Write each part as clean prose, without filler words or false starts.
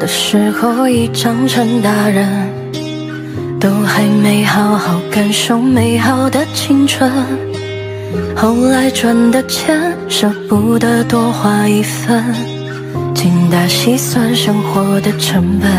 的时候已长成大人，都还没好好感受美好的青春。后来赚的钱舍不得多花一分，精打细算生活的成本。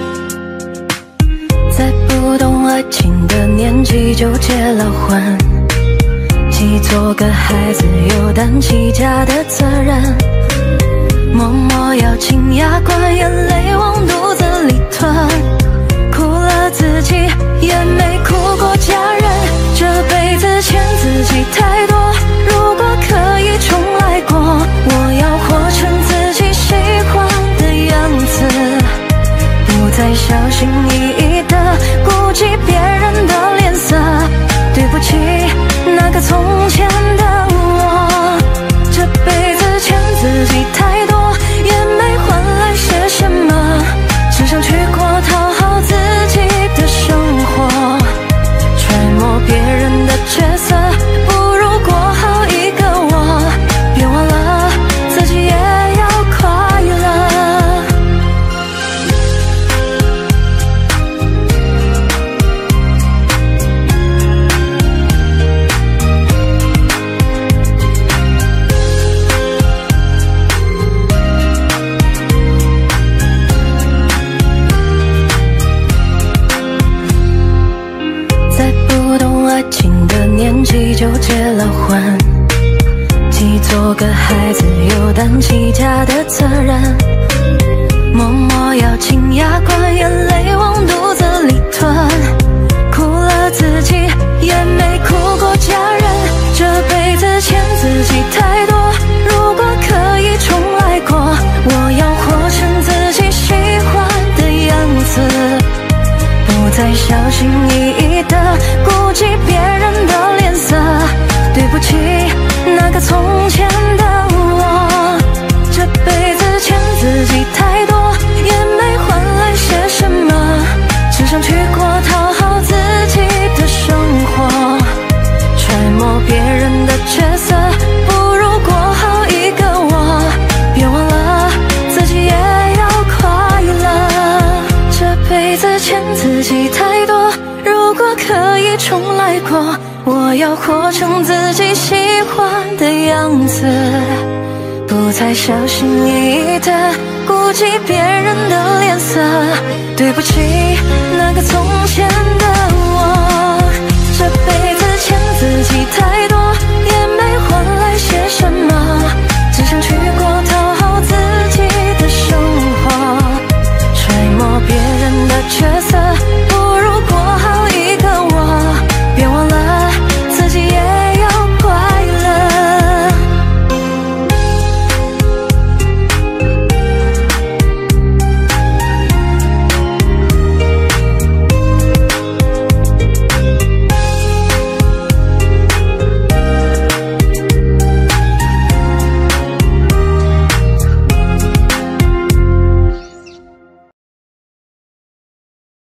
在不懂爱情的年纪就结了婚，既做个孩子又担起家的责任，默默咬紧牙关，眼泪往肚子里吞，哭了自己也没哭过家人。这辈子欠自己太多，如果可以重来过，我要活成自己喜欢的样子，不再小心翼翼的顾及别人的脸色。对不起，那个从前的我，这辈子欠自己太多，也没换来些什么，只想去过讨好自己的生活。揣摩别人的角色，不如过好一个我，别忘了自己也要快乐。在不懂爱情的年纪就结了婚，既做个孩子又担起家的责任，默默咬紧牙关，眼泪往肚子里吞，哭了自己也没哭过家人。这辈子欠自己太多，如果可以重来过，我要活成自己喜欢的样子，不再小心翼翼的顾及别人的脸色。对不起，那个从前的我，这辈子欠自己太多，也没换来些什么，只想去过讨好自己的生活。揣摩别人的角色，不如过好一个我，别忘了自己也要快乐。这辈子欠自己太多，如果可以重来过，我要活成自己喜欢的样子，不再小心翼翼的顾及别人的脸色。对不起，那个从前的